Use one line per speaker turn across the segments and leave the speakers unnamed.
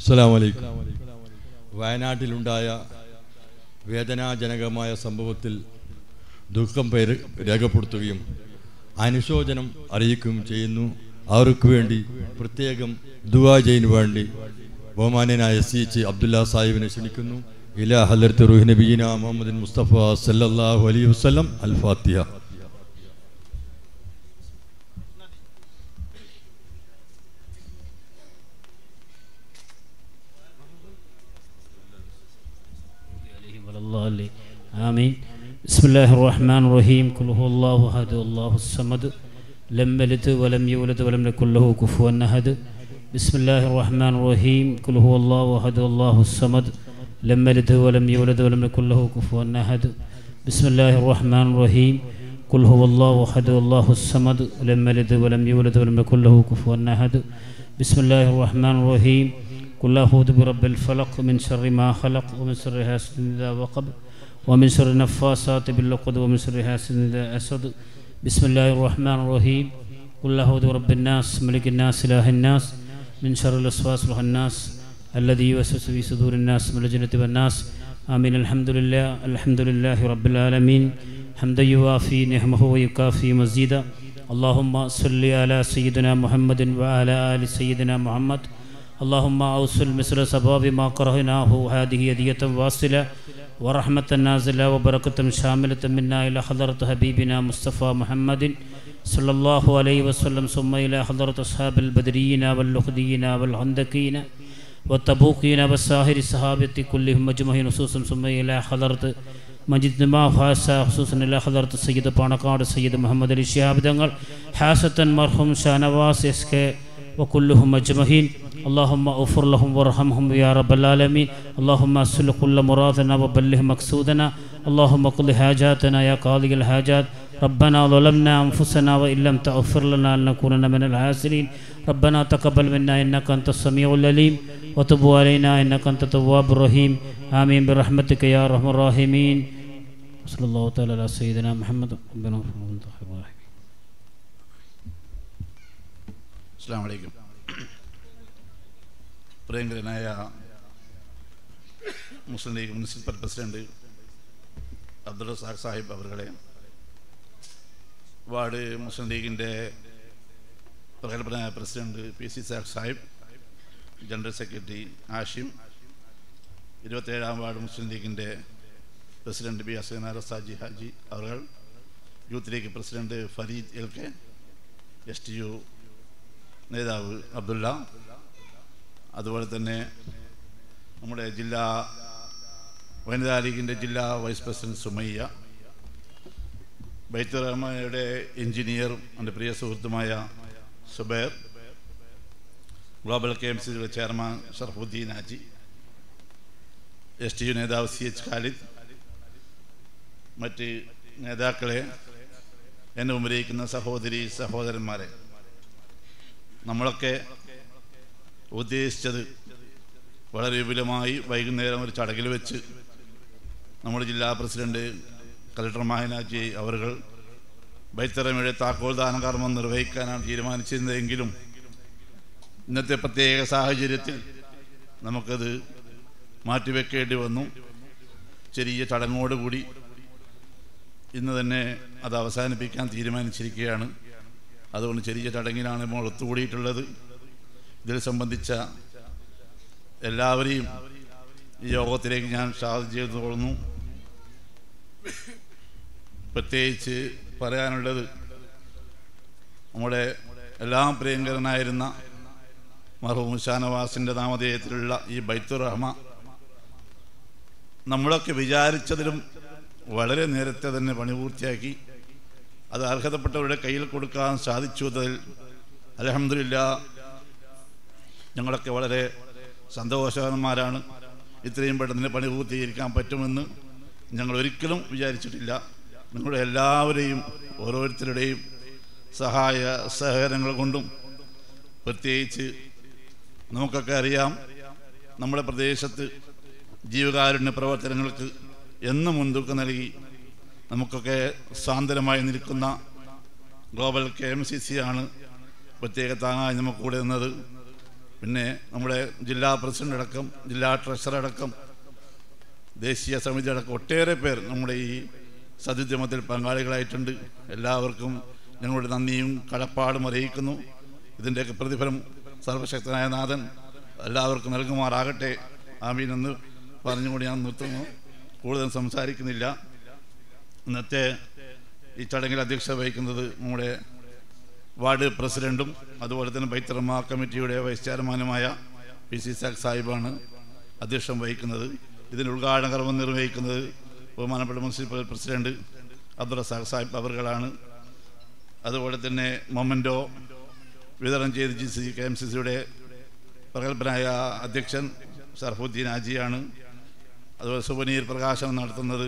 അസ്സലാമു അലൈക്കും. വയനാട്ടിലുണ്ടായ വേദനാജനകമായ സംഭവത്തിൽ ദുഃഖം രേഖപ്പെടുത്തുകയും അനുശോചനം അറിയിക്കുകയും ചെയ്യുന്നു. അവർക്ക് വേണ്ടി പ്രത്യേകം ദുആ ചെയ്യുന്നതിന് വേണ്ടി ബഹുമാന്യനായ SH അബ്ദുല്ല സാഹിബിനെ ക്ഷണിക്കുന്നു. ഇലാ ഹദ്റത്ത് റൂഹി നബിയിന മുഹമ്മദ് മുസ്തഫ സല്ലല്ലാഹു അലൈഹി വസല്ലം. അൽ ഫാത്തിഹ.
آمين. بسم الله الرحمن الرحيم. قل هو الله أحد الله الصمد لم يلد ولم يولد ولم يكن له كفوا أحد. بسم الله الرحمن الرحيم. قل هو الله أحد الله الصمد لم يلد ولم يولد ولم يكن له كفوا أحد. بسم الله الرحمن الرحيم. قل هو الله أحد الله الصمد لم يلد ولم يولد ولم يكن له كفوا أحد. بسم الله الرحمن الرحيم. قل أعوذ برب الفلق من شر ما خلق ومن شر حاسد إذا وقب ومن شر النفاثات بالعقد ومن شر حاسد إذا حسد. بسم الله الرحمن الرحيم. قل أعوذ برب الناس ملك الناس إله الناس من شر الوسواس الخناس الذي يوسوس في صدور الناس من الجنة والناس. آمين. الحمد لله رب العالمين حمدا يوافي نعمه ويكافي مزيدا. اللهم صل على سيدنا محمد وعلى آل سيدنا محمد. اللهم أوصل مثل سباب ما قرأناه هذه هدية واصلة ورحمة نازلة وبركة شاملة منا إلى حضرة حبيبنا مصطفى محمد صلى الله عليه وسلم ثم إلى حضرة أصحاب البدريين واللخديين والهندكين والتبوقين والساهر الصحابة كلهم مجمعين خصوصا ثم إلى حضرة مجد ما خاصة خصوصا إلى حضرة السيد بانقار السيد محمد علي شهاب دنگل حاسة مرحوم شانواس اسك وكلهم مجمعين. اللهم اغفر لهم وارحمهم يا رب العالمين. اللهم اسل كل مرادنا وبلغ مقصودنا. اللهم قض حاجاتنا يا قاضي الحاجات. ربنا ظلمنا انفسنا وان لم تغفر لنا لنكونن من الخاسرين. ربنا تقبل منا انك انت السميع العليم وتب علينا انك انت التواب الرحيم. امين برحمتك يا ارحم الراحمين. صلى الله تعالى على سيدنا محمد. ربنا
السلام عليكم. പ്രിയങ്കരനായ മുസ്ലിം ലീഗ് മുനിസിപ്പൽ പ്രസിഡന്റ് അബ്ദുൾ റസാഖ് സാഹിബ് അവരുടെ, വാർഡ് മുസ്ലിം ലീഗിൻ്റെ പ്രഗത്ഭനായ president PC Sahib, general secretary Ashim, 27-ാം വാർഡ് മുസ്ലിം ലീഗിൻ്റെ പ്രസിഡന്റ് B അസനാർ സാജി ഹാജി അവർ, Youth League president Farid LK, STU നേതാവ് അബ്ദുള്ള, അതുപോലെ തന്നെ നമ്മുടെ ജില്ലാ വനിതാ ലീഗിൻ്റെ ജില്ലാ വൈസ് പ്രസിഡന്റ് സുമയ്യ, ബൈത്തുർ റഹ്മാനയുടെ എഞ്ചിനീയറും എൻ്റെ പ്രിയ സുഹൃത്തുമായ സുബൈർ, ഗ്ലോബൽ KMCയുടെ ചെയർമാൻ ഷറഫുദ്ദീൻ ഹാജി, STU നേതാവ് CH ഖാലിദ്, മറ്റ് നേതാക്കളെ, എന്നെ ഉപരിക്കുന്ന സഹോദരി സഹോദരന്മാരെ, നമ്മളൊക്കെ ഉദ്ദേശിച്ചത് വളരെ വിപുലമായി വൈകുന്നേരം ഒരു ചടങ്ങിൽ വെച്ച് നമ്മുടെ ജില്ലാ പ്രസിഡന്റ് കളക്ടർ മാഹിനാജി അവർ ബൈത്തറമയുടെ താക്കോൽ ദാന കർമ്മം നിർവഹിക്കാനാണ് തീരുമാനിച്ചിരുന്നതെങ്കിലും ഇന്നത്തെ പ്രത്യേക സാഹചര്യത്തിൽ നമുക്കത് മാറ്റിവെക്കേണ്ടി വന്നു. ചെറിയ ചടങ്ങോടുകൂടി ഇന്ന് തന്നെ അത് അവസാനിപ്പിക്കാൻ തീരുമാനിച്ചിരിക്കുകയാണ്. അതുകൊണ്ട് ചെറിയ ചടങ്ങിനാണ് നമ്മൾ ഒത്തുകൂടിയിട്ടുള്ളത്. ഇതിൽ സംബന്ധിച്ച എല്ലാവരെയും ഈ യോഗത്തിലേക്ക് ഞാൻ സ്വാഗതം ചെയ്തു കൊള്ളുന്നു. പ്രത്യേകിച്ച് പറയാനുള്ളത്, നമ്മുടെ എല്ലാം പ്രിയങ്കരനായിരുന്ന മർഹൂം ഷാനവാസിൻ്റെ നാമധേയത്തിലുള്ള ഈ ബൈത്തുർ റഹ്മ നമ്മളൊക്കെ വിചാരിച്ചതിലും വളരെ നേരത്തെ തന്നെ പണി പൂർത്തിയാക്കി അത് അർഹതപ്പെട്ടവരുടെ കയ്യിൽ കൊടുക്കാൻ സാധിച്ചതിൽ അൽഹംദുലില്ലാഹ് ഞങ്ങളൊക്കെ വളരെ സന്തോഷവാന്മാരാണ്. ഇത്രയും പെട്ടെന്ന് പണി പൂർത്തീകരിക്കാൻ പറ്റുമെന്ന് ഞങ്ങൾ ഒരിക്കലും വിചാരിച്ചിട്ടില്ല. നിങ്ങളുടെ എല്ലാവരെയും ഓരോരുത്തരുടെയും സഹായ സഹകരണങ്ങൾ കൊണ്ടും, പ്രത്യേകിച്ച് നമുക്കൊക്കെ അറിയാം, നമ്മുടെ പ്രദേശത്ത് ജീവകാരുണ്യ പ്രവർത്തനങ്ങൾക്ക് എന്നും മുൻതൂക്കം നൽകി നമുക്കൊക്കെ സാന്ത്വനമായി നിൽക്കുന്ന ഗ്ലോബൽ KMCC ആണ് പ്രത്യേക താങ്ങായി നമുക്ക് കൂടെ നിന്നത്. പിന്നെ നമ്മുടെ ജില്ലാ പ്രസിഡന്റ് അടക്കം, ജില്ലാ ട്രഷറർ അടക്കം, ദേശീയ സമിതി അടക്കം ഒട്ടേറെ പേർ നമ്മുടെ ഈ സതുദ്യമത്തിൽ പങ്കാളികളായിട്ടുണ്ട്. എല്ലാവർക്കും ഞങ്ങളുടെ നന്ദിയും കടപ്പാടും അറിയിക്കുന്നു. ഇതിൻ്റെയൊക്കെ പ്രതിഫലം സർവശക്തനായ നാഥൻ എല്ലാവർക്കും നൽകുമാറാകട്ടെ. ആമീൻ എന്ന് പറഞ്ഞുകൊണ്ട് ഞാൻ നിർത്തുന്നു. കൂടുതൽ സംസാരിക്കുന്നില്ല. ഇന്നത്തെ ഈ ചടങ്ങിൽ അധ്യക്ഷത വഹിക്കുന്നത് നമ്മുടെ വാർഡ് പ്രസിഡന്റും അതുപോലെ തന്നെ ബൈത്തുറഹ്മാ കമ്മിറ്റിയുടെ വൈസ് ചെയർമാനുമായ PC ഇസാഖ് സാഹിബാണ് അധ്യക്ഷം വഹിക്കുന്നത്. ഇതിന് ഉദ്ഘാടന കർമ്മം നിർവഹിക്കുന്നത് ബഹുമാനപ്പെട്ട മുനിസിപ്പൽ പ്രസിഡന്റ് അബ്ദുൾ റസാഖ് സാഹിബ് അവർകളാണ്. അതുപോലെ തന്നെ മൊമൻറ്റോ വിതരണം ചെയ്ത് KMCCയുടെ പ്രഗത്ഭനായ അധ്യക്ഷൻ ഷർഫുദ്ദീൻ ഹാജിയാണ്. അതുപോലെ സുവനീർ പ്രകാശനം നടത്തുന്നത്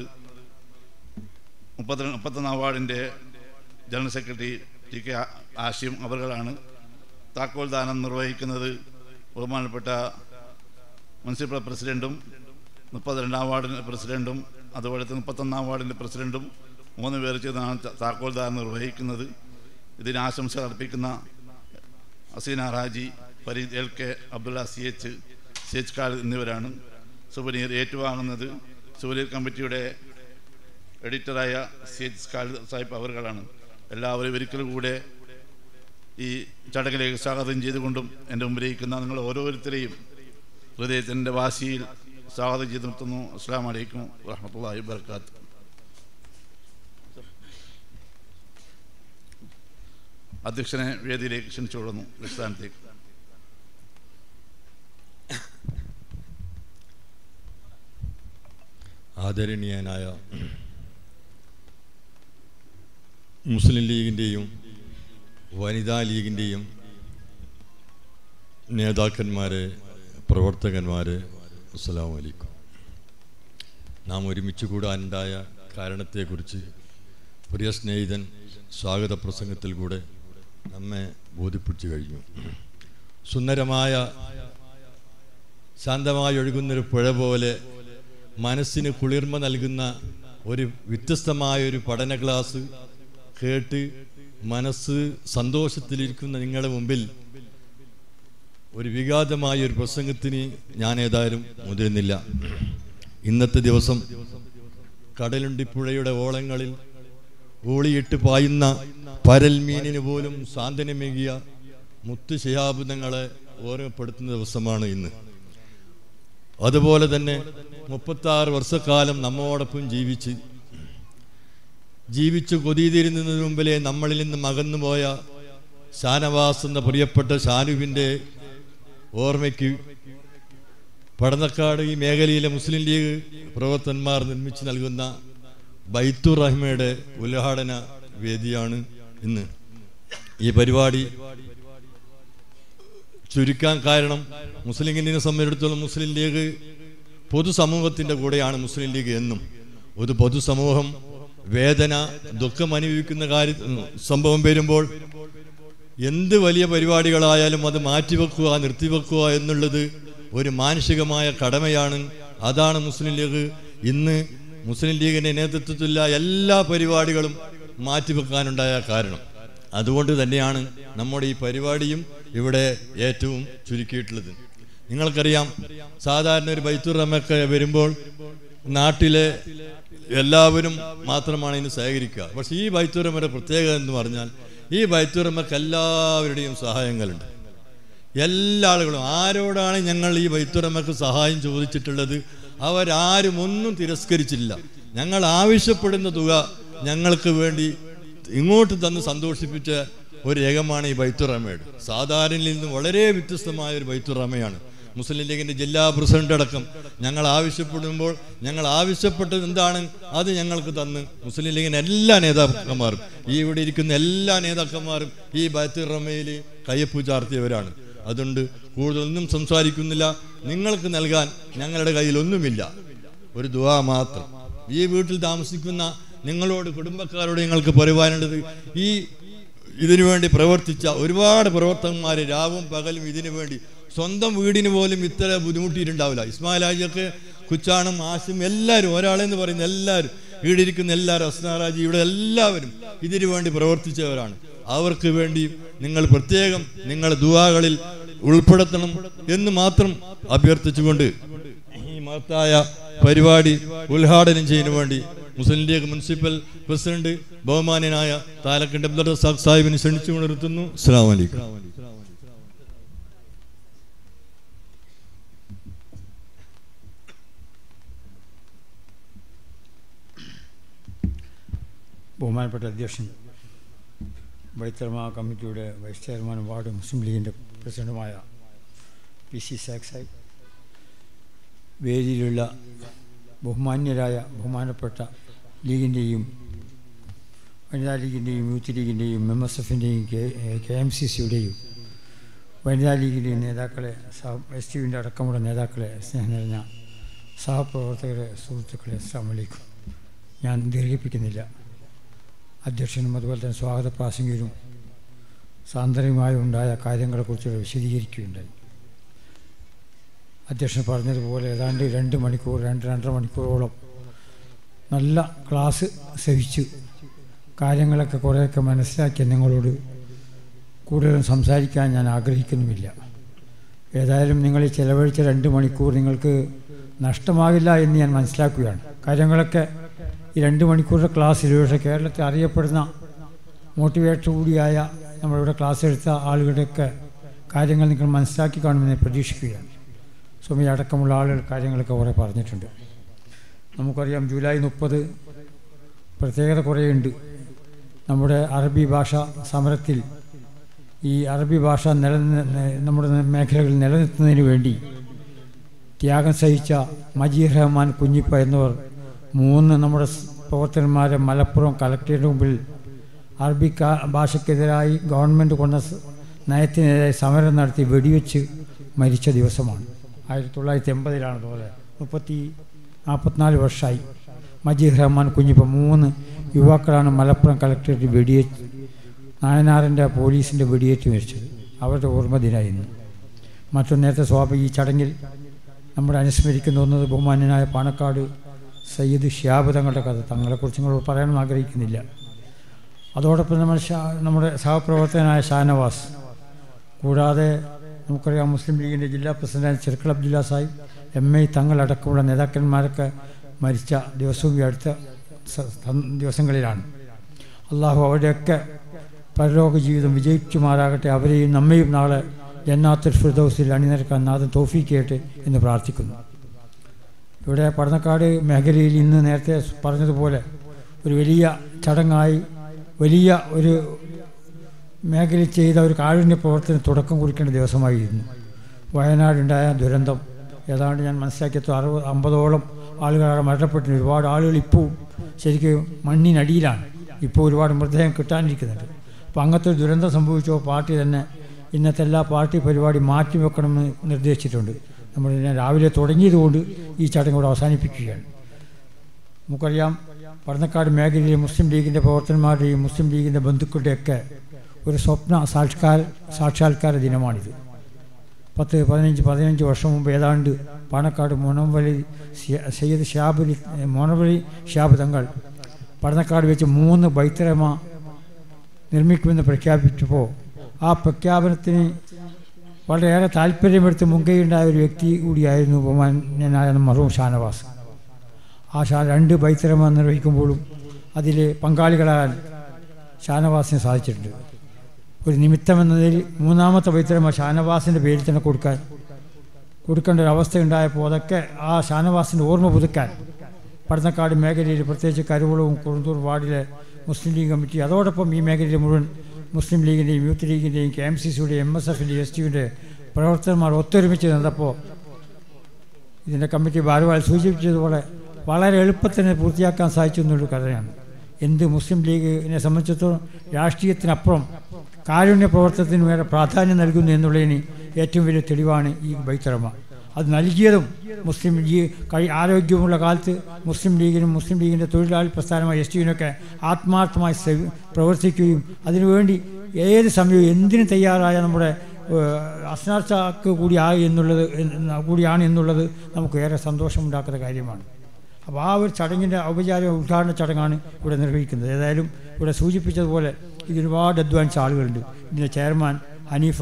31 വാർഡിൻ്റെ ജനറൽ സെക്രട്ടറി TK ആഷിം അവർകളാണ്. താക്കോൽ ദാനം നിർവഹിക്കുന്നത് ബഹുമാനപ്പെട്ട മുനിസിപ്പൽ പ്രസിഡന്റും 32 വാർഡിൻ്റെ പ്രസിഡന്റും അതുപോലെ തന്നെ 31 വാർഡിൻ്റെ പ്രസിഡന്റും 3 പേർ ചേർന്നാണ് താക്കോൽ ദാനം നിർവഹിക്കുന്നത്. ഇതിന് ആശംസ അർപ്പിക്കുന്ന ഹസീന റാജി, ഫരീദ് LK, അബ്ദുള്ള CH ഖാലിദ് എന്നിവരാണ്. സുവനീർ ഏറ്റുവാങ്ങുന്നത് സുവനീർ കമ്മിറ്റിയുടെ എഡിറ്ററായ CH ഖാലിദ് സാഹിബ് അവർകളാണ്. എല്ലാവരും ഒരിക്കൽ കൂടെ ഈ ചടങ്ങിലേക്ക് സ്വാഗതം ചെയ്തുകൊണ്ടും എൻ്റെ മുമ്പിലിരിക്കുന്ന നിങ്ങൾ ഓരോരുത്തരെയും ഹൃദയത്തിൻ്റെ വാശിയിൽ സ്വാഗതം ചെയ്ത് നിർത്തുന്നു. അസ്സലാമു അലൈക്കും വറഹ്മത്തുള്ളാഹി വബറകാതുഹു. അധ്യക്ഷനെ വേദിയിലേക്ക് ക്ഷണിച്ചുകൊള്ളുന്നു. സ്ഥാനത്തേക്ക്
ആദരണീയനായ മുസ്ലിം ലീഗിൻ്റെയും വനിതാ ലീഗിൻ്റെയും നേതാക്കന്മാരെ, പ്രവർത്തകന്മാരെ, അസ്സലാമു അലൈക്കും. നാം ഒരുമിച്ച് കൂടാനുണ്ടായ കാരണത്തെക്കുറിച്ച് പ്രിയ സ്നേഹിതൻ സ്വാഗത പ്രസംഗത്തിൽ കൂടെ നമ്മെ ബോധിപ്പിച്ചു കഴിഞ്ഞു. സുന്ദരമായ ശാന്തമായി ഒഴുകുന്നൊരു പുഴ പോലെ മനസ്സിന് കുളിർമ നൽകുന്ന ഒരു വ്യത്യസ്തമായൊരു പഠന ക്ലാസ് കേട്ട് മനസ്സ് സന്തോഷത്തിലിരിക്കുന്ന നിങ്ങളുടെ മുമ്പിൽ ഒരു വിഘാതമായ ഒരു പ്രസംഗത്തിന് ഞാൻ ഏതായാലും മുതിരുന്നില്ല. ഇന്നത്തെ ദിവസം കടലുണ്ടിപ്പുഴയുടെ ഓളങ്ങളിൽ ഊളിയിട്ട് പായുന്ന പരൽമീനിന് പോലും സാന്ത്വനമേകിയ മുത്ത് ശിഹാബ് തങ്ങളെ ഓർമ്മപ്പെടുത്തുന്ന ദിവസമാണ് ഇന്ന്. അതുപോലെ തന്നെ 36 വർഷക്കാലം നമ്മോടൊപ്പം ജീവിച്ച് കൊതിയിരുന്നതിന് മുമ്പിലെ നമ്മളിൽ നിന്ന് അകന്നുപോയ ഷാനവാസ് എന്ന പ്രിയപ്പെട്ട ഷാനുവിൻ്റെ ഓർമ്മയ്ക്ക് പടന്നക്കാട് ഈ മേഖലയിലെ മുസ്ലിം ലീഗ് പ്രവർത്തകന്മാർ നിർമ്മിച്ച് നൽകുന്ന ബൈത്തുർ റഹ്മയുടെ ഉദ്ഘാടന വേദിയാണ് ഇന്ന്. ഈ പരിപാടി ചുരുക്കാൻ കാരണം മുസ്ലിം ലീഗിനെ സംബന്ധിച്ചിടത്തോളം മുസ്ലിം ലീഗ് പൊതുസമൂഹത്തിൻ്റെ കൂടെയാണ് മുസ്ലിം ലീഗ് എന്നും. ഒരു പൊതുസമൂഹം വേദന ദുഃഖം അനുഭവിക്കുന്ന സംഭവം വരുമ്പോൾ എന്ത് വലിയ പരിപാടികളായാലും അത് മാറ്റിവെക്കുക, നിർത്തിവെക്കുക എന്നുള്ളത് ഒരു മാനുഷികമായ കടമയാണ്. അതാണ് മുസ്ലിം ലീഗ് ഇന്ന് മുസ്ലിം ലീഗിൻ്റെ നേതൃത്വത്തിലുള്ള എല്ലാ പരിപാടികളും മാറ്റിവെക്കാനുണ്ടായ കാരണം. അതുകൊണ്ട് തന്നെയാണ് നമ്മുടെ ഈ പരിപാടിയും ഇവിടെ ഏറ്റവും ചുരുക്കിയിട്ടുള്ളത്. നിങ്ങൾക്കറിയാം, സാധാരണ ഒരു ബൈത്തുർ റഹ്മയൊക്കെ വരുമ്പോൾ നാട്ടിലെ എല്ലാവരും മാത്രമാണ് ഇതിന് സഹകരിക്കുക. പക്ഷേ ഈ ബൈത്തുർ റഹ്മയുടെ പ്രത്യേകത എന്ന് പറഞ്ഞാൽ ഈ ബൈത്തുർ റഹ്മക്ക് എല്ലാവരുടെയും സഹായങ്ങളുണ്ട്. എല്ലാ ആളുകളും ആരോടാണ് ഞങ്ങൾ ഈ ബൈത്തുർ റഹ്മക്ക് സഹായം ചോദിച്ചിട്ടുള്ളത്, അവരാരും ഒന്നും തിരസ്കരിച്ചില്ല. ഞങ്ങൾ ആവശ്യപ്പെടുന്ന തുക ഞങ്ങൾക്ക് വേണ്ടി ഇങ്ങോട്ട് തന്ന് സന്തോഷിപ്പിച്ച ഒരു രംഗമാണ് ഈ ബൈത്തുർ റഹ്മയുടെ. സാധാരണയിൽ നിന്ന് വളരെ വ്യത്യസ്തമായ ഒരു ബൈത്തുർ റഹ്മയാണ്. മുസ്ലിം ലീഗിൻ്റെ ജില്ലാ പ്രസിഡന്റ് അടക്കം ഞങ്ങൾ ആവശ്യപ്പെടുമ്പോൾ ഞങ്ങൾ ആവശ്യപ്പെട്ടത് എന്താണ് അത് ഞങ്ങൾക്ക് തന്ന് മുസ്ലിം ലീഗിൻ്റെ എല്ലാ നേതാക്കന്മാരും, ഈ ഇവിടെ ഇരിക്കുന്ന എല്ലാ നേതാക്കന്മാരും ഈ ബൈത്തുർ റഹ്മയിൽ കയ്യൊപ്പ് ചാർത്തിയവരാണ്. അതുകൊണ്ട് കൂടുതലൊന്നും സംസാരിക്കുന്നില്ല. നിങ്ങൾക്ക് നൽകാൻ ഞങ്ങളുടെ കയ്യിലൊന്നുമില്ല, ഒരു ദുആ മാത്രം. ഈ വീട്ടിൽ താമസിക്കുന്ന നിങ്ങളോട്, കുടുംബക്കാരോട് ഞങ്ങൾക്ക് പറയുവാനുള്ളത്, ഈ ഇതിനു വേണ്ടി പ്രവർത്തിച്ച ഒരുപാട് പ്രവർത്തകന്മാർ രാവും പകലും ഇതിനു വേണ്ടി, സ്വന്തം വീടിന് പോലും ഇത്ര ബുദ്ധിമുട്ടിയിട്ടുണ്ടാവില്ല. ഇസ്മായിൽ ഹാജിയൊക്കെ, കുച്ചാണം, ആശും എല്ലാവരും, ഒരാളെന്ന് പറയുന്ന എല്ലാവരും, ഇവിടെ ഇരിക്കുന്ന എല്ലാവരും, അസ്നാറാജി, ഇവിടെ എല്ലാവരും ഇതിനു വേണ്ടി പ്രവർത്തിച്ചവരാണ്. അവർക്ക് വേണ്ടി നിങ്ങൾ പ്രത്യേകം നിങ്ങളുടെ ദുആകളിൽ ഉൾപ്പെടുത്തണം എന്ന് മാത്രം അഭ്യർത്ഥിച്ചുകൊണ്ട് ഈ മഹത്തായ പരിപാടി ഉദ്ഘാടനം ചെയ്യുന്നതിന് വേണ്ടി മുസ്ലിം ലീഗ് മുനിസിപ്പൽ പ്രസിഡന്റ് ബഹുമാന്യനായ താലക്കണ്ടി അബ്ദുൾ റസാഖ് സാഹിബിനെ ക്ഷണിച്ചു നിർത്തുന്നു. അസ്സലാമു അലൈക്കും.
ബഹുമാനപ്പെട്ട അധ്യക്ഷൻ, ബൈത്തുൽമാ കമ്മിറ്റിയുടെ വൈസ് ചെയർമാനും വാർഡ് മുസ്ലിം ലീഗിൻ്റെ പ്രസിഡന്റുമായ PC സാഖ് സാഹിബ്, വേദിയിലുള്ള ബഹുമാന്യരായ ബഹുമാനപ്പെട്ട ലീഗിൻ്റെയും വനിതാ ലീഗിൻ്റെയും യൂത്ത് ലീഗിൻ്റെയും MSFൻ്റെയും KMCCയുടെയും വനിതാ ലീഗിൻ്റെയും നേതാക്കളെ, STUവിൻ്റെ അടക്കമുള്ള നേതാക്കളെ, സ്നേഹം നിറഞ്ഞ സഹപ്രവർത്തകരെ, സുഹൃത്തുക്കളെ, അസ്സലാമു അലൈക്കും. ഞാൻ ദീർഘിപ്പിക്കുന്നില്ല. അധ്യക്ഷനും അതുപോലെ തന്നെ സ്വാഗത പ്രാസംഗികരും സാന്ദർഭികമായി ഉണ്ടായ കാര്യങ്ങളെക്കുറിച്ച് വിശദീകരിക്കുകയുണ്ടായി. അധ്യക്ഷൻ പറഞ്ഞതുപോലെ ഏതാണ്ട് 2-2.5 മണിക്കൂറോളം നല്ല ക്ലാസ് ശ്രവിച്ചു കാര്യങ്ങളൊക്കെ കുറേയൊക്കെ മനസ്സിലാക്കിയ നിങ്ങളോട് കൂടുതലും സംസാരിക്കാൻ ഞാൻ ആഗ്രഹിക്കുന്നുമില്ല. ഏതായാലും നിങ്ങൾ ചിലവഴിച്ച 2 മണിക്കൂർ നിങ്ങൾക്ക് നഷ്ടമാകില്ല എന്ന് ഞാൻ മനസ്സിലാക്കുകയാണ്. കാര്യങ്ങളൊക്കെ ഈ 2 മണിക്കൂറിൻ്റെ ക്ലാസ്സിൽ പക്ഷേ കേരളത്തിൽ അറിയപ്പെടുന്ന മോട്ടിവേറ്റർ കൂടിയായ നമ്മളിവിടെ ക്ലാസ് എടുത്ത ആളുകളുടെയൊക്കെ കാര്യങ്ങൾ നിങ്ങൾ മനസ്സിലാക്കി കാണുമെന്ന് പ്രതീക്ഷിക്കുകയാണ്. സ്വാമി അടക്കമുള്ള ആളുകൾ കാര്യങ്ങളൊക്കെ കുറേ പറഞ്ഞിട്ടുണ്ട്. നമുക്കറിയാം ജൂലൈ 30 പ്രത്യേകത കുറേയുണ്ട്. നമ്മുടെ അറബി ഭാഷ സമരത്തിൽ ഈ അറബി ഭാഷ നമ്മുടെ മേഖലകളിൽ നിലനിർത്തുന്നതിന് വേണ്ടി ത്യാഗം സഹിച്ച മജീദ് റഹ്മാൻ കുഞ്ഞിപ്പ എന്നിവർ 3 നമ്മുടെ പ്രവർത്തകന്മാരെ മലപ്പുറം കളക്ടറേറ്റിന് മുമ്പിൽ അറബി ഭാഷയ്ക്കെതിരായി ഗവൺമെൻറ് കൊണ്ട നയത്തിനെതിരായി സമരം നടത്തി വെടിവെച്ച് മരിച്ച ദിവസമാണ്. 1980 അതുപോലെ 44 വർഷമായി. മജീദ് റഹ്മാൻ കുഞ്ഞിപ്പ 3 യുവാക്കളാണ് മലപ്പുറം കളക്ടറേറ്റ് വെടിയേറ്റ് നായനാറിൻ്റെ പോലീസിൻ്റെ വെടിയേറ്റ് മരിച്ചത്. അവരുടെ ഓർമ്മ ദിനമായിരുന്നു. മറ്റൊരു നേരത്തെ ഈ ചടങ്ങിൽ നമ്മുടെ അനുസ്മരിക്കുന്നത് ബഹുമാന്യനായ പാണക്കാട് സയ്യിദ് ഷിഹാബ് തങ്ങളുടെ കഥ. തങ്ങളെക്കുറിച്ച് നിങ്ങളോട് പറയാനൊന്നും ആഗ്രഹിക്കുന്നില്ല. അതോടൊപ്പം നമ്മുടെ സഹപ്രവർത്തകനായ ഷാനവാസ്, കൂടാതെ നമുക്കറിയാം മുസ്ലിം ലീഗിൻ്റെ ജില്ലാ പ്രസിഡന്റ് ചെറുക്കൾ അബ്ദുല്ല സാഹിബ്, MI തങ്ങളടക്കമുള്ള നേതാക്കന്മാരൊക്കെ മരിച്ച ദിവസവും ഈ അടുത്ത ദിവസങ്ങളിലാണ്. അള്ളാഹു അവരുടെയൊക്കെ പരലോക ജീവിതം വിജയിക്കുമാറാകട്ടെ. അവരെയും നമ്മയും നാളെ ജന്നാത്തുൽ ഫിർദൗസിൽ അണിനിരക്കാൻ നാഥൻ തൗഫീഖ് ചെയ്യട്ടെ എന്ന് പ്രാർത്ഥിക്കുന്നു. ഇവിടെ പടന്നക്കാട് മേഖലയിൽ ഇന്ന് നേരത്തെ പറഞ്ഞതുപോലെ ഒരു വലിയ ചടങ്ങായി വലിയ ഒരു മേഖലയിൽ ചെയ്ത ഒരു കാരുണ്യ പ്രവർത്തനം തുടക്കം കുറിക്കേണ്ട ദിവസമായിരുന്നു. വയനാടുണ്ടായ ദുരന്തം ഏതാണ്ട് ഞാൻ മനസ്സിലാക്കിയത് 50ഓളം ആളുകളാണ് മരണപ്പെട്ടിട്ടുണ്ട്. ഒരുപാട് ആളുകൾ ഇപ്പോൾ ശരിക്കും മണ്ണിനടിയിലാണ്. ഇപ്പോൾ ഒരുപാട് മൃതദേഹം കിട്ടാനിരിക്കുന്നുണ്ട്. അപ്പോൾ അങ്ങനത്തെ ഒരു ദുരന്തം സംഭവിച്ചോ പാർട്ടി തന്നെ ഇന്നത്തെ എല്ലാ പാർട്ടി പരിപാടി മാറ്റിവെക്കണമെന്ന് നിർദ്ദേശിച്ചിട്ടുണ്ട്. നമ്മൾ രാവിലെ തുടങ്ങിയതുകൊണ്ട് ഈ ചടങ്ങ് കൂടെ അവസാനിപ്പിക്കുകയാണ്. നമുക്കറിയാം പടന്നക്കാട് മേഖലയിലെ മുസ്ലിം ലീഗിൻ്റെ പ്രവർത്തകന്മാരുടെയും മുസ്ലിം ലീഗിൻ്റെ ബന്ധുക്കളുടെയൊക്കെ ഒരു സ്വപ്ന സാക്ഷാത്കാര ദിനമാണിത്. 10-15 വർഷം മുമ്പ് ഏതാണ്ട് പാണക്കാട് മോനവലി സയ്യിദ് ഷിഹാബ് തങ്ങൾ പടന്നക്കാട് വെച്ച് 3 ബൈത്തുറഹ്മ നിർമ്മിക്കുമെന്ന് പ്രഖ്യാപിച്ചപ്പോൾ ആ പ്രഖ്യാപനത്തിന് വളരെയേറെ താല്പര്യമെടുത്ത് മുൻകൈയുണ്ടായ ഒരു വ്യക്തി കൂടിയായിരുന്നു ബഹുമാന്യനായ മർഹൂം ഷാനവാസ്. ആ 2 ബൈത്തുറഹ്മ നിർവഹിക്കുമ്പോഴും അതിൽ പങ്കാളികളാകാൻ ഷാനവാസിന് സാധിച്ചിട്ടുണ്ട്. ഒരു നിമിത്തമെന്നതിൽ 3ാമത്തെ ബൈത്തുറഹ്മ ഷാനവാസിൻ്റെ പേരിൽ തന്നെ കൊടുക്കേണ്ട ഒരു അവസ്ഥ ഉണ്ടായപ്പോൾ അതൊക്കെ ആ ഷാനവാസിൻ്റെ ഓർമ്മ പുതുക്കാൻ പടന്നക്കാട് മേഖലയിൽ പ്രത്യേകിച്ച് കരുവളവും കുറുന്തൂർ വാർഡിലെ മുസ്ലിം ലീഗ് കമ്മിറ്റി, അതോടൊപ്പം ഈ മേഖലയിലെ മുഴുവൻ മുസ്ലിം ലീഗിൻ്റെയും യൂത്ത് ലീഗിൻ്റെയും KMCCയുടെയും MSFൻ്റെയും STUവിൻ്റെ പ്രവർത്തകന്മാർ ഒത്തൊരുമിച്ച് നിന്നപ്പോൾ ഇതിൻ്റെ കമ്മിറ്റി ഭാരവാഹികൾ സൂചിപ്പിച്ചതുപോലെ വളരെ എളുപ്പത്തിന് പൂർത്തിയാക്കാൻ സാധിച്ചു എന്നൊരു കഥയാണ്. എന്ത് മുസ്ലിം ലീഗിനെ സംബന്ധിച്ചിടത്തോളം രാഷ്ട്രീയത്തിനപ്പുറം കാരുണ്യ പ്രവർത്തനത്തിന് വേറെ പ്രാധാന്യം നൽകുന്നു എന്നുള്ളതിന് ഏറ്റവും വലിയ തെളിവാണ് ഈ ബൈത്തുറഹ്മ. അത് നൽകിയതും മുസ്ലിം ലീഗ് ആരോഗ്യമുള്ള കാലത്ത് മുസ്ലിം ലീഗിനും മുസ്ലിം ലീഗിൻ്റെ തൊഴിലാളി പ്രസ്ഥാനമായ STUവിനൊക്കെ ആത്മാർത്ഥമായി പ്രവർത്തിക്കുകയും അതിനുവേണ്ടി ഏത് സമയവും എന്തിനും തയ്യാറായ നമ്മുടെ അസ്നാർ ചാക്ക് കൂടിയാണ് എന്നുള്ളത് നമുക്ക് ഏറെ സന്തോഷമുണ്ടാക്കുന്ന കാര്യമാണ്. അപ്പോൾ ആ ഒരു ചടങ്ങിൻ്റെ ഔപചാരിക ഉദ്ഘാടന ചടങ്ങാണ് ഇവിടെ നിർവഹിക്കുന്നത്. ഏതായാലും ഇവിടെ സൂചിപ്പിച്ചതുപോലെ ഇതിനൊരുപാട് അധ്വാനിച്ച ആളുകളുണ്ട്. ഇതിൻ്റെ ചെയർമാൻ ഹനീഫ,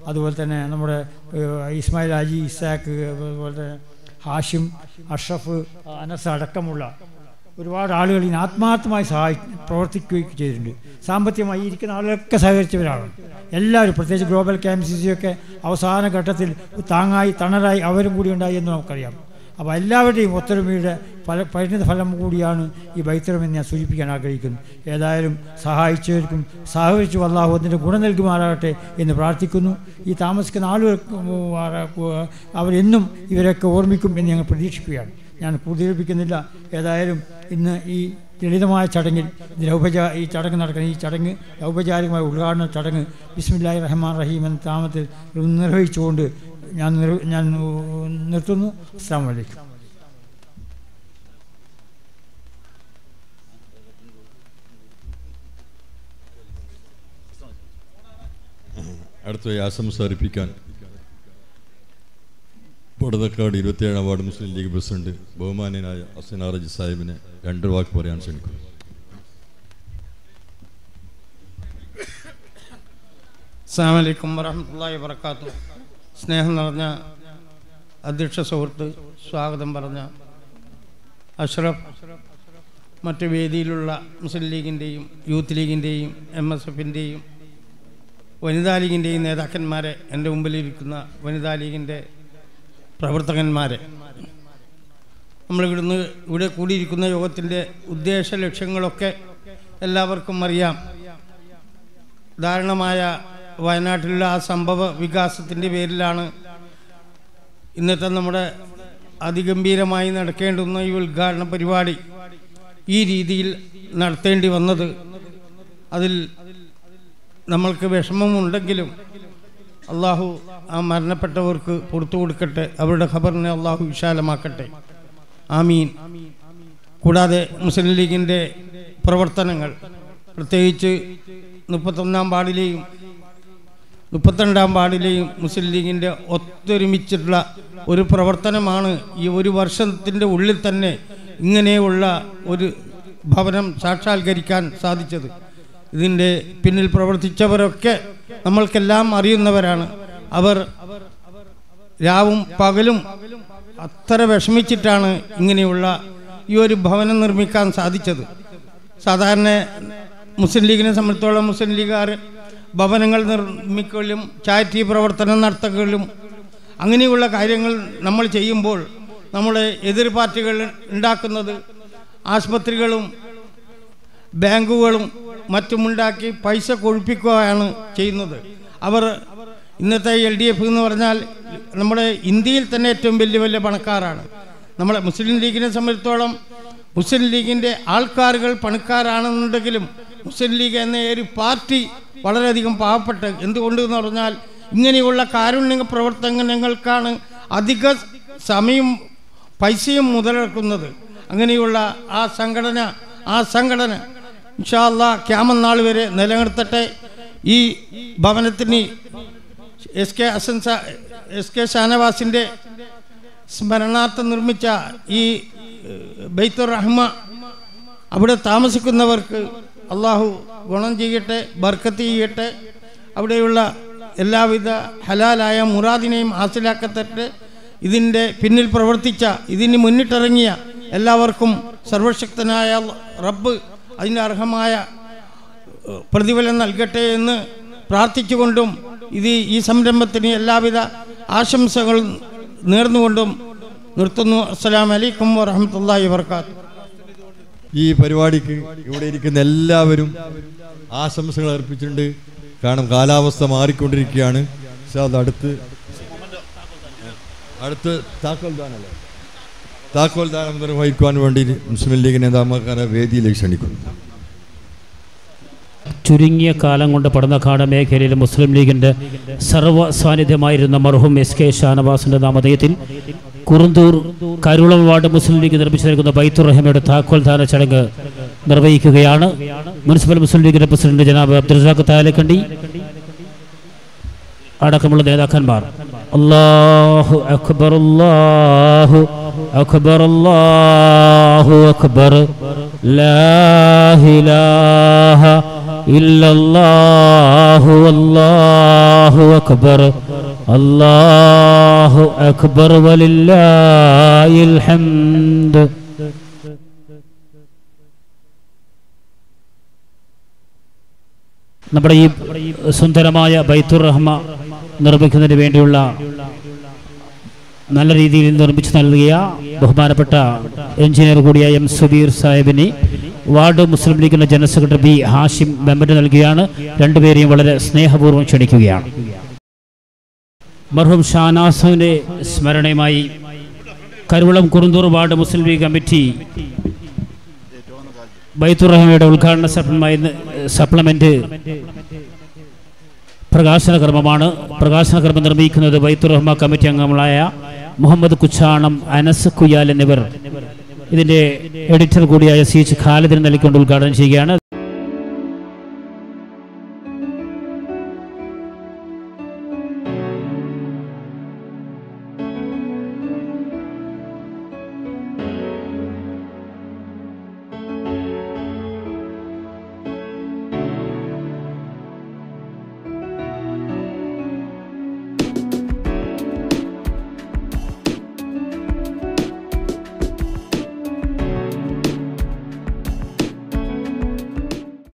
അതുപോലെ തന്നെ നമ്മുടെ ഇസ്മായിൽ ഹാജി, ഇസാക്ക്, അതുപോലെ തന്നെ ഹാഷിം, അഷ്റഫ്, അനസ് അടക്കമുള്ള ഒരുപാട് ആളുകൾ ഇതിന് ആത്മാർത്ഥമായി പ്രവർത്തിക്കുകയും ചെയ്തിട്ടുണ്ട്. സാമ്പത്തികമായി ഇരിക്കുന്ന ആളുകളൊക്കെ സഹകരിച്ചവരാണ് എല്ലാവരും. പ്രത്യേകിച്ച് ഗ്ലോബൽ KMCC ഒക്കെ അവസാന ഘട്ടത്തിൽ താങ്ങായി തണലായി അവരും കൂടി ഉണ്ടായി എന്ന് നമുക്കറിയാം. അപ്പോൾ എല്ലാവരുടെയും ഒത്തൊരുമയുടെ പരിണിത ഫലം കൂടിയാണ് ഈ ബൈത്തുറഹ്മെന്ന് ഞാൻ സൂചിപ്പിക്കാൻ ആഗ്രഹിക്കുന്നു. ഏതായാലും സഹായിച്ചവർക്കും സഹകരിച്ചു അല്ലാഹു അതിൻ്റെ ഗുണം നൽകുമാറാകട്ടെ എന്ന് പ്രാർത്ഥിക്കുന്നു. ഈ താമസിക്കുന്ന ആളുകൾക്ക് അവരെന്നും ഇവരൊക്കെ ഓർമ്മിക്കും എന്ന് ഞങ്ങൾ പ്രതീക്ഷിക്കുകയാണ്. ഞാൻ കൂടുതലിപ്പിക്കുന്നില്ല. ഏതായാലും ഇന്ന് ഈ ലളിതമായ ചടങ്ങിൽ ഈ ചടങ്ങ് നടക്കുന്ന ഈ ചടങ്ങ് ഔപചാരികമായ ഉദ്ഘാടന ചടങ്ങ് ബിസ്മില്ലാഹിർ റഹ്മാനിർ റഹീം എന്ന നാമത്തിൽ നിർവഹിച്ചുകൊണ്ട് ഞാൻ നിർത്തുന്നു. അസ്സലാമു അലൈക്കും.
അടുത്ത ആശംസ അർപ്പിക്കാൻ പടതക്കാട് 27 വാർഡ് മുസ്ലിം ലീഗ് പ്രസിഡന്റ് ബഹുമാന്യനായ ഹസൻ ആറജി സാഹിബിനെ 2 വാക്ക് പറയാൻ ക്ഷണിക്കുന്നു.
അസ്സലാമു അലൈക്കും വറഹ്മത്തുള്ളാഹി വബറകാതുഹു. സ്നേഹം നിറഞ്ഞ അധ്യക്ഷ സുഹൃത്ത്, സ്വാഗതം പറഞ്ഞ അഷ്റഫ്, മറ്റ് വേദിയിലുള്ള മുസ്ലിം ലീഗിൻ്റെയും യൂത്ത് ലീഗിൻ്റെയും MSFൻ്റെയും വനിതാ ലീഗിൻ്റെയും നേതാക്കന്മാരെ, എൻ്റെ മുമ്പിലിരിക്കുന്ന വനിതാ ലീഗിൻ്റെ പ്രവർത്തകന്മാരെ, ഇവിടെ കൂടിയിരിക്കുന്ന യോഗത്തിൻ്റെ ഉദ്ദേശ ലക്ഷ്യങ്ങളൊക്കെ എല്ലാവർക്കും അറിയാം. ദാരുണമായ വയനാട്ടിലുള്ള ആ സംഭവ വികാസത്തിൻ്റെ പേരിലാണ് ഇന്നത്തെ നമ്മുടെ അതിഗംഭീരമായി നടക്കേണ്ടുന്ന ഈ ഉദ്ഘാടന പരിപാടി ഈ രീതിയിൽ നടത്തേണ്ടി വന്നത്. അതിൽ നമ്മൾക്ക് വിഷമമുണ്ടെങ്കിലും അള്ളാഹു ആ മരണപ്പെട്ടവർക്ക് പുറത്തു കൊടുക്കട്ടെ, അവരുടെ ഖബറിനെ അള്ളാഹു വിശാലമാക്കട്ടെ, ആമീൻ. കൂടാതെ മുസ്ലിം ലീഗിൻ്റെ പ്രവർത്തനങ്ങൾ, പ്രത്യേകിച്ച് 31-ാം വാർഡിലെയും 32-ാം വാർഡിലെയും മുസ്ലിം ലീഗിൻ്റെ ഒത്തൊരുമിച്ചിട്ടുള്ള ഒരു പ്രവർത്തനമാണ് ഈ ഒരു വർഷത്തിൻ്റെ ഉള്ളിൽ തന്നെ ഇങ്ങനെയുള്ള ഒരു ഭവനം സാക്ഷാത്കരിക്കാൻ സാധിച്ചത്. ഇതിൻ്റെ പിന്നിൽ പ്രവർത്തിച്ചവരൊക്കെ നമ്മൾക്കെല്ലാം അറിയുന്നവരാണ്. അവർ രാവും പകലും അത്ര വിഷമിച്ചിട്ടാണ് ഇങ്ങനെയുള്ള ഈ ഒരു ഭവനം നിർമ്മിക്കാൻ സാധിച്ചത്. സാധാരണ മുസ്ലിം ലീഗിനെ സംബന്ധിച്ചോളം മുസ്ലിം ലീഗുകാർ ഭവനങ്ങൾ നിർമ്മിക്കലും ചാരിറ്റി പ്രവർത്തനം നടത്തുകയും അങ്ങനെയുള്ള കാര്യങ്ങൾ നമ്മൾ ചെയ്യുമ്പോൾ നമ്മുടെ എതിർ പാർട്ടികൾ ഉണ്ടാക്കുന്നത് ആശുപത്രികളും ബാങ്കുകളും മറ്റുമുണ്ടാക്കി പൈസ കൊഴിപ്പിക്കുകയാണ് ചെയ്യുന്നത്. അവർ ഇന്നത്തെ LDF എന്ന് പറഞ്ഞാൽ നമ്മുടെ ഇന്ത്യയിൽ തന്നെ ഏറ്റവും വലിയ പണക്കാരാണ്. നമ്മളെ മുസ്ലിം ലീഗിനെ സംബന്ധിച്ചിടത്തോളം മുസ്ലിം ലീഗിൻ്റെ ആൾക്കാരുകൾ പണക്കാരാണെന്നുണ്ടെങ്കിലും മുസ്ലിം ലീഗ് എന്ന ഒരു പാർട്ടി വളരെയധികം പാവപ്പെട്ട്, എന്തുകൊണ്ടെന്ന് പറഞ്ഞാൽ ഇങ്ങനെയുള്ള കാരുണ്യ പ്രവർത്തനങ്ങൾക്കാണ് അധിക സമയം പൈസയും മുതലെടുക്കുന്നത്. അങ്ങനെയുള്ള ആ സംഘടന ഇൻഷാ അല്ലാഹ് ഖിയാമത്ത് നാൾ വരെ നിലനിർത്തട്ടെ. ഈ ഭവനത്തിന് SK ഷാനവാസിൻ്റെ സ്മരണാർത്ഥം നിർമ്മിച്ച ഈ ബൈത്തുർ റഹ്മ, അവിടെ താമസിക്കുന്നവർക്ക് അള്ളാഹു ഗുണം ചെയ്യട്ടെ, ബർക്കത്ത് ചെയ്യട്ടെ, അവിടെയുള്ള എല്ലാവിധ ഹലാലായ മുറാദിനെയും ഹാസിലാക്കട്ടെ. ഇതിൻ്റെ പിന്നിൽ പ്രവർത്തിച്ച, ഇതിന് മുന്നിട്ടിറങ്ങിയ എല്ലാവർക്കും സർവശക്തനായ റബ്ബ് അതിൻ്റെ അർഹമായ പ്രതിഫലം നൽകട്ടെ എന്ന് പ്രാർത്ഥിച്ചുകൊണ്ടും ഈ സംരംഭത്തിന് എല്ലാവിധ ആശംസകളും നേർന്നുകൊണ്ടും നിർത്തുന്നു. അസ്സലാമു അലൈക്കും വറഹ്മത്തുള്ളാഹി വബറകാതുഹു.
ഈ പരിപാടിക്ക് ഇവിടെ ഇരിക്കുന്ന എല്ലാവരും ആശംസകൾ അർപ്പിച്ചിട്ടുണ്ട്. കാരണം കാലാവസ്ഥ മാറിക്കൊണ്ടിരിക്കുകയാണ്. അടുത്ത് താക്കോൽ ദാനം നിർവഹിക്കുവാൻ വേണ്ടി മുസ്ലിം ലീഗ് നേതാക്കന്മാരെ വേദിയിലേക്ക് ക്ഷണിക്കുന്നു.
ചുരുങ്ങിയ കാലം കൊണ്ട് പടന്നക്കാട് മേഖലയിൽ മുസ്ലിം ലീഗിൻ്റെ സർവ്വ സാന്നിധ്യമായിരുന്ന മർഹൂം SK ഷാനവാസിൻ്റെ നാമധേയത്തിൽ കുറുന്തൂർ കരുളം വാർഡ് മുസ്ലിം ലീഗ് നിർമ്മിച്ചു നൽകുന്ന ബൈത്തുർ റഹ്മയുടെ താക്കോൽ ദാന ചടങ്ങ് നിർവഹിക്കുകയാണ്. മുനിസിപ്പൽ മുസ്ലിം ലീഗിൻ്റെ പ്രസിഡന്റ് ജനാബ് അബ്ദുൽ റസാഖ് താലക്കണ്ടി അടക്കമുള്ള നേതാക്കന്മാർ. അല്ലാഹു അക്ബർ, അല്ലാഹു അക്ബർ, അല്ലാഹു അക്ബർ, ലാ ഇലാഹ ഇല്ലല്ലാഹു വല്ലാഹു അക്ബർ അല്ലാഹു അക്ബർ വലില്ലാഹിൽ ഹംദ്. നമ്മുടെ ഈ സുന്ദരമായ ബൈത്തുർ റഹ്മ നിർമ്മിക്കുന്നതിന് വേണ്ടിയുള്ള നല്ല രീതിയിൽ നിർമ്മിച്ചു നൽകിയ ബഹുമാനപ്പെട്ട എഞ്ചിനീയർ കൂടിയായ എം സുബീർ സാഹിബിന് വാർഡ് മുസ്ലിം ലീഗിന്റെ general secretary B Hashim member നൽകുകയാണ്. രണ്ടുപേരെയും വളരെ സ്നേഹപൂർവ്വം ക്ഷണിക്കുകയാണ്. മർഹൂം ഷാനാസിന്റെ സ്മരണയുമായി കരുവളം കുറുന്തൂർ വാർഡ് മുസ്ലിം ലീഗ് കമ്മിറ്റി ബൈത്തുർ റഹ്മയുടെ ഉദ്ഘാടന സപ്ലിമെന്റ് പ്രകാശന കർമ്മമാണ്. പ്രകാശന കർമ്മം നിർവഹിക്കുന്നത് ബൈത്തുർ റഹ്മ കമ്മിറ്റി അംഗങ്ങളായ മുഹമ്മദ് കുച്ചാണം, അനസ് കുയാൽ എന്നിവർ ഇതിന്റെ എഡിറ്റർ കൂടിയായ സി എച്ച് ഖാലിദിനെ നൽകിക്കൊണ്ട് ഉദ്ഘാടനം ചെയ്യുകയാണ്.